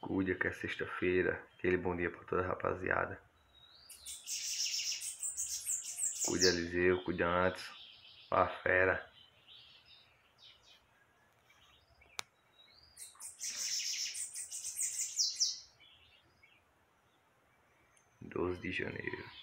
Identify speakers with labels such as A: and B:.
A: Cuida que é sexta-feira. Aquele bom dia pra toda a rapaziada. Cuida Eliseu, cuida antes. A fera. 12 de janeiro.